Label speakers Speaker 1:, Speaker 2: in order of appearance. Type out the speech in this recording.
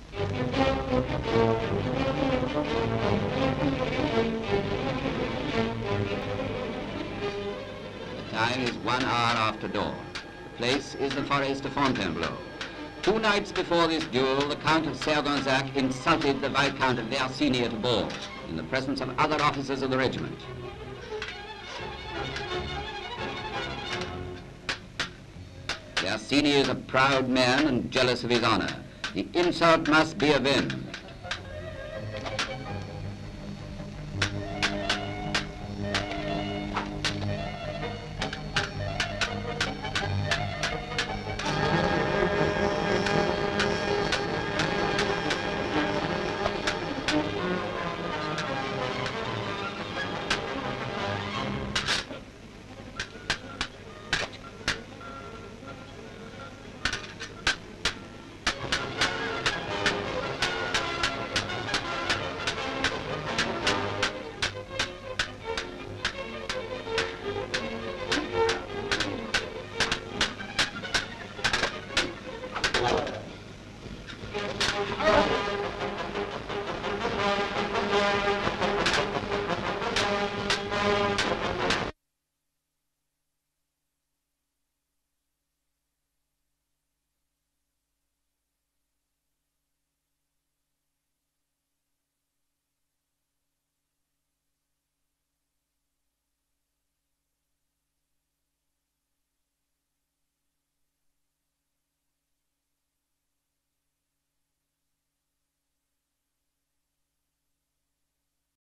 Speaker 1: The time is 1 hour after dawn. The place is the forest of Fontainebleau. 2 nights before this duel, the Count of Sergonzac insulted the Viscount of Versini at a ball, in the presence of other officers of the regiment. Versini is a proud man and jealous of his honor. The insult must be avenged.